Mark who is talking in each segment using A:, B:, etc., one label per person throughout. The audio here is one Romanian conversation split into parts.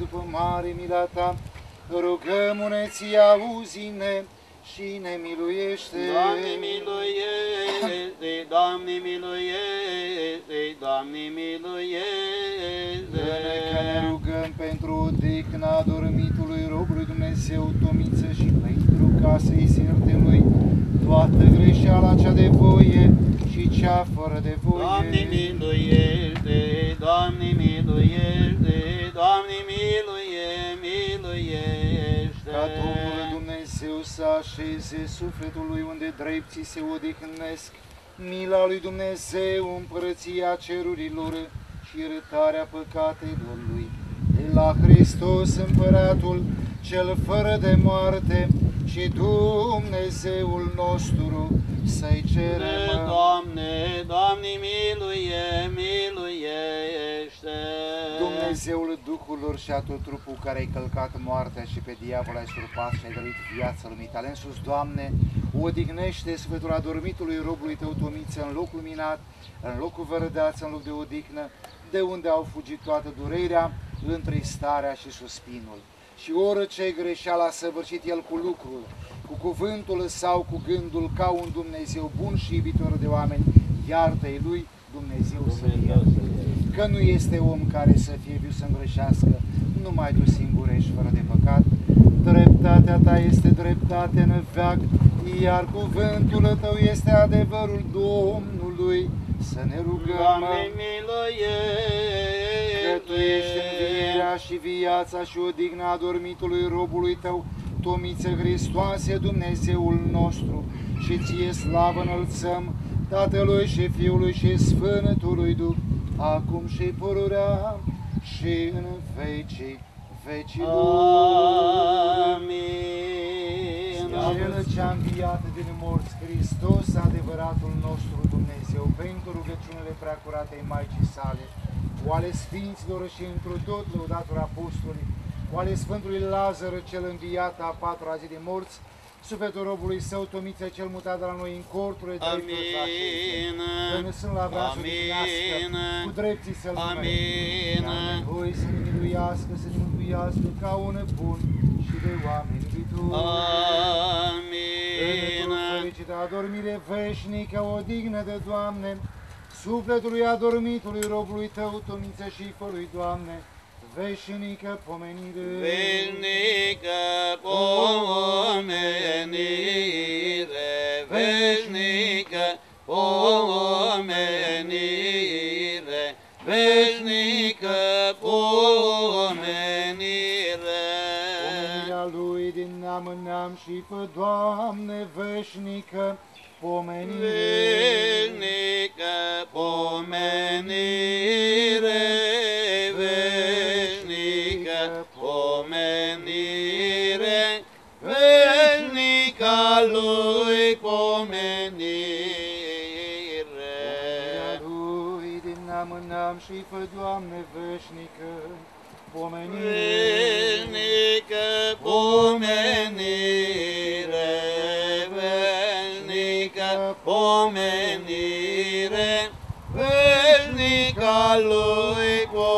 A: după mare mila ta, rugăm-ne ție, auzi-ne și ne miluiește.
B: Doamne miluiește, Doamne miluiește, Doamne miluiește.
A: Dă-ne că ne rugăm pentru odihna dormitului robului Dumnezeu Tomiță și pentru ca să-i se ierte lui toată greșeala cea de voie și cea fără de voie.
B: Doamne miluiește, Doamne miluiește, Doamne miluiește.
A: Ca Domnul Dumnezeu să așeze sufletul lui unde drepții se odihnesc, mila lui Dumnezeu, împărăția cerurilor și iertarea păcatelor lui. De la Hristos Împăratul, cel fără de moarte și Dumnezeul nostru, să-i cerem.
B: Doamne, Doamne miluiește.
A: Dumnezeul Duhurilor și a tot trupul care ai călcat moartea și pe diavol ai surpat și ai dăruit viața lumii tale însuși, Doamne, odihnește sufletul adormitului robului Tău Tomiță în loc luminat, în locul vărădață, în loc de odihnă, de unde au fugit toată durerea, întristarea și suspinul. Și orice greșeală a săvârșit el cu lucrul, cu cuvântul sau cu gândul, ca un Dumnezeu bun și iubitor de oameni, iartă-i lui Dumnezeu să-l ierte. Că nu este om care să fie viu să îngreșească, numai Tu singur ești fără de păcat. Dreptatea Ta este dreptate în veac, iar cuvântul Tău este adevărul Domnului. Să ne rugăm,
B: Doamne miluiește.
A: că Tu ești învierea și viața și odihna adormitului robului Tău, Tomiță Hristoase, Dumnezeul nostru, și Ție slavă înălțăm, Tatălui și Fiului și Sfântului Duh, acum și pururea și în vecii vecilor.
B: Amin.
A: Cel ce-a înviat din morți, Hristos, adevăratul nostru Dumnezeu, pentru rugăciunile preacuratei Maicii sale, cu ale Sfinților și întru tot lăudatul apostolii, cu ale Sfântului Lazar, cel înviat a patra zi de morți, sufletul robului Său, Tomiță, cel mutat de la noi în corturile dreptului să așeze, că ne sunt la brațul divinească, cu drepții să-L numere. Iar voi să ne miluiască, să ne mântuiască ca un bun și de oameni iubitori.
B: Amin.
A: Fericită adormire veșnică, odihnă de Doamne, sufletului adormitului robului Tău, Tomiță, și fă-lui, Doamne, veșnică pomenire.
B: Veșnică pomenire, veșnică pomenire, veșnică pomenire.
A: Pomenirea Lui din neam în neam și fă, Doamne, veșnică pomenire.
B: Veșnică pomenire, veșnică pomenire, veșnica Lui pomenire.
A: Pomenirea Lui din neam în neam și fă, Doamne, veșnică pomenire.
B: Veșnică pomenire, veșnică pomenire, veșnica Lui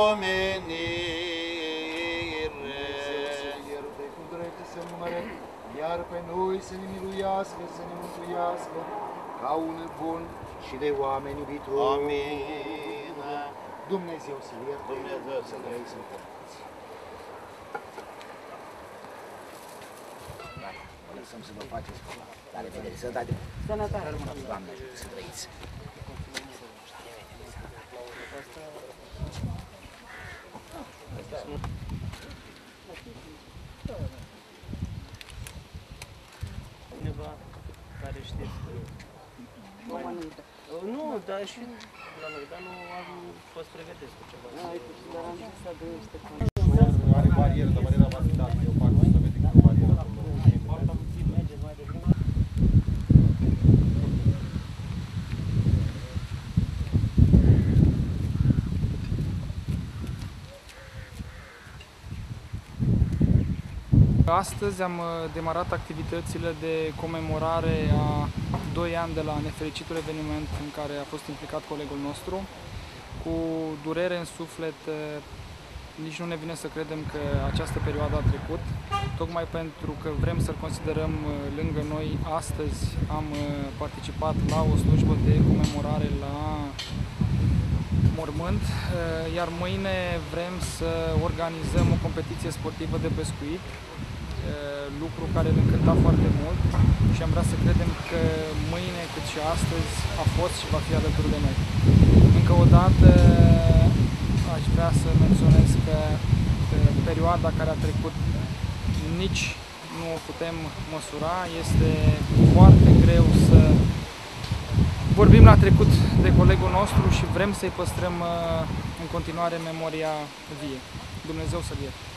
B: pomenire.
A: Să ierte cu drept să numere, iar pe noi să ne miluiască, să ne mântuiască, ca un bun și de oameni iubitori.
B: Amin.
A: Dumnezeu să ierte,
B: Dumnezeu să
A: să trăiți în păcați. Vă lăsăm să vă faceți cu la revedere, sănătate. Sănătate. Doamne, să trăiți.
C: Cineva care știți nu, dar și la noi, dar nu am fost pregătiți cu ceva.
D: Are barieră, dar bariera va fi dată. Eu fac să vede că bariera acolo.
E: Astăzi am demarat activitățile de comemorare a 2 ani de la nefericitul eveniment în care a fost implicat colegul nostru. Cu durere în suflet nici nu ne vine să credem că această perioadă a trecut, tocmai pentru că vrem să-l considerăm lângă noi. Astăzi am participat la o slujbă de comemorare la mormânt, iar mâine vrem să organizăm o competiție sportivă de pescuit, lucru care îl încânta foarte mult și am vrea să credem că mâine, cât și astăzi, a fost și va fi alături de noi. Încă o dată aș vrea să menționez că perioada care a trecut nici nu o putem măsura, este foarte greu să vorbim la trecut de colegul nostru și vrem să-i păstrăm în continuare memoria vie. Dumnezeu să-l ierte.